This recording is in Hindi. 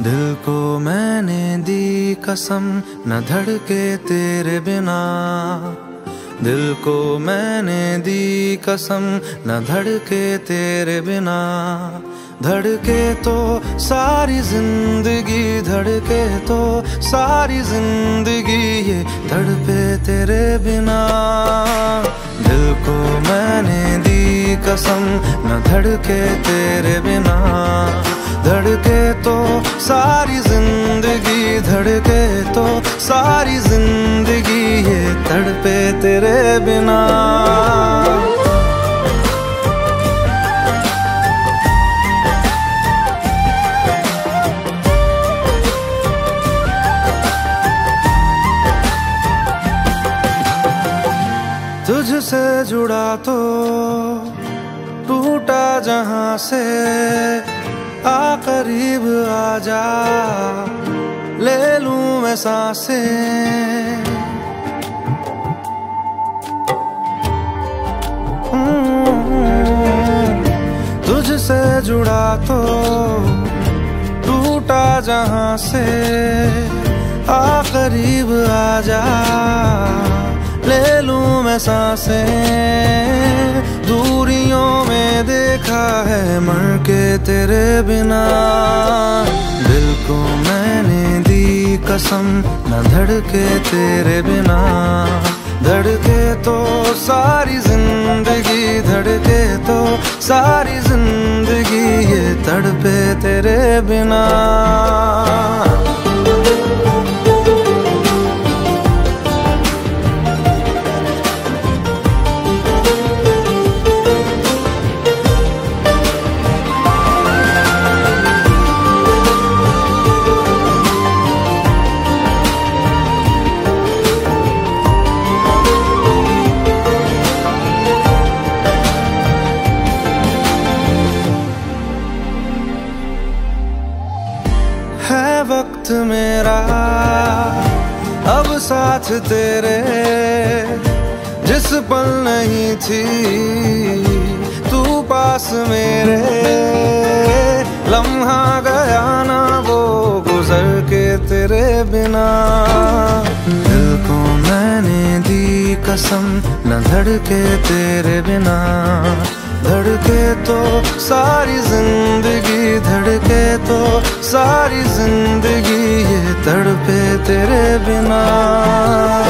दिल को मैंने दी कसम न धड़के तेरे बिना। दिल को मैंने दी कसम न धड़के तेरे बिना। धड़के तो सारी जिंदगी, धड़के तो सारी जिंदगी, ये धड़पे तेरे बिना। दिल को मैंने दी कसम न धड़के तेरे बिना। धड़के तो सारी जिंदगी, धड़के तो सारी जिंदगी, ये तड़पे तेरे बिना। तुझसे जुड़ा तो टूटा जहां से, आ करीब आजा ले लूं मैं सांसें। तुझसे जुड़ा तो टूटा जहां से, आ करीब आजा ले लूं मैं सांसें। दूरियों में देखा है मर के तेरे बिना। दिल को मैंने दी कसम न धड़के तेरे बिना। धड़के तो सारी जिंदगी, धड़के तो सारी जिंदगी, ये तड़पे तेरे बिना। है वक्त मेरा अब साथ तेरे, जिस पल नहीं थी तू पास मेरे। लम्हा गया ना वो गुजर के तेरे बिना। दिल को मैंने दी कसम न धड़के तेरे बिना। धड़के तो सारी जिंदगी, धड़के तो सारी जिंदगी, ये तड़पे तेरे बिना।